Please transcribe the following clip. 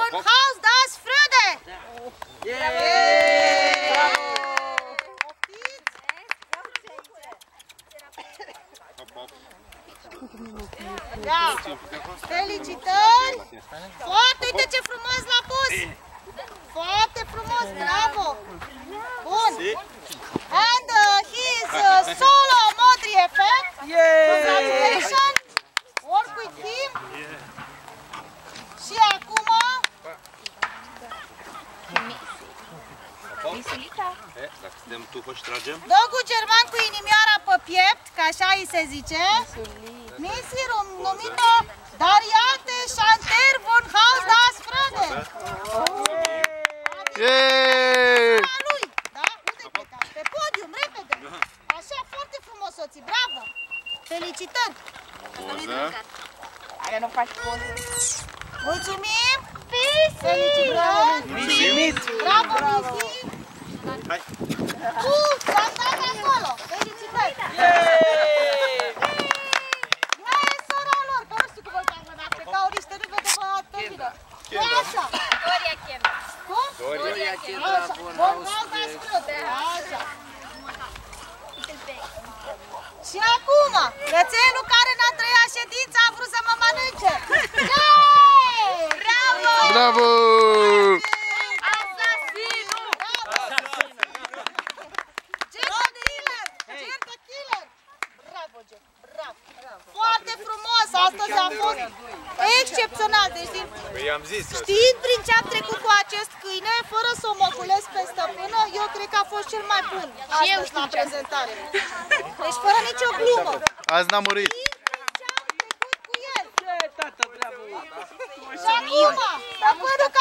von Haus das Fröde! Da. Felicitări! Foarte, uite ce frumos l-a pus! Foarte frumos, bravo! Bun! And his solo Modri effect! Congratulations! Work with him! Și acum... Dacă suntem tu, poți tragem? Dogul german cu inimioara pe piept, că așa îi se zice. Misi numită Dariate Chanter von Haus das Fröde. Lui, da? Unde pleca? Pe podium, repede. Așa, foarte frumos, soții, bravo. Felicitări. Aia nu faci poză. Mulțumim. Felicitări. Bravo, Misi. Hai. Ți-am dat acolo. Felicitări. Sora lor, că nu știu cum o cheamă, dacă ca o niște nume de băiat pe mine. E așa. Doria Chemba. Cum? Doria Chemba. Așa. Și acum, cățelul care n-a trăit ședința a vrut să mă mănânce. Bravo! Bravo! Foarte frumos, astăzi a fost excepțional, deci Știind prin ce am trecut cu acest câine, fără să o măculesc pe stăpână, eu cred că a fost cel mai bun astăzi la prezentare. Deci fără nicio glumă. Azi n-am murit. Știind prin ce am trecut cu el. Și acum, stăpânul